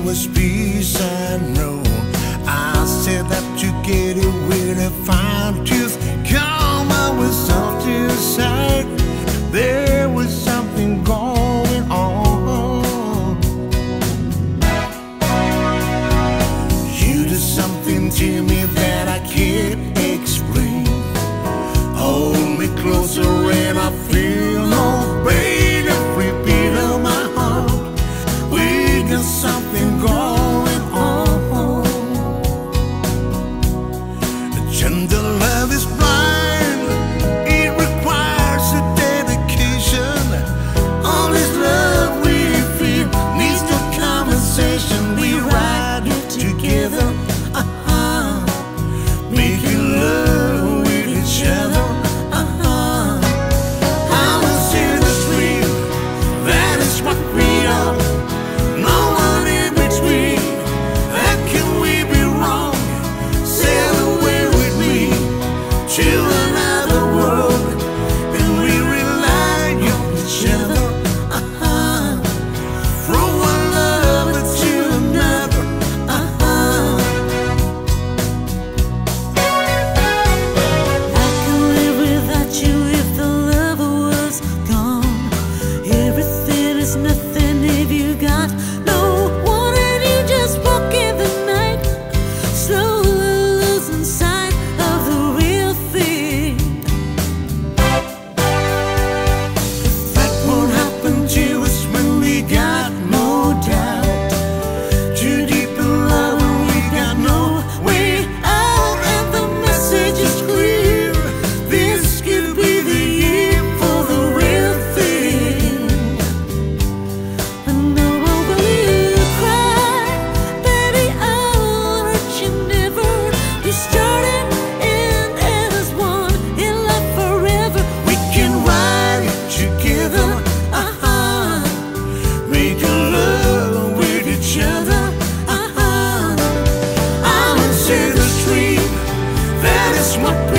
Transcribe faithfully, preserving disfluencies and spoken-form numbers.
was peace I know. I said that together we'll find truth. Come on with something inside. There was something going on. You did something to me that I can't explain. Hold me closer and I feel no pain. Every beat of my heart, we got something going on. A gentle love is blind. It requires a dedication. All this love we feel needs no conversation. We ride it together, uh-huh, making love with each other. To another world, and we rely on each other, uh-huh. From one lover to another, uh-huh. I can live without you if the lover was gone. Everything is nothing if you got no one, and you just walk in the night, slowly losing sight of the real thing. What happened to us when we got no doubt? Too deep in love and we got no way out, and the message is clear. This could be the year for the real thing. I know I will cry, baby, I won't hurt you never. We started and end as one in love forever. We can ride it together, uh-huh, making love with each other, uh-huh. I'm into the stream, that is my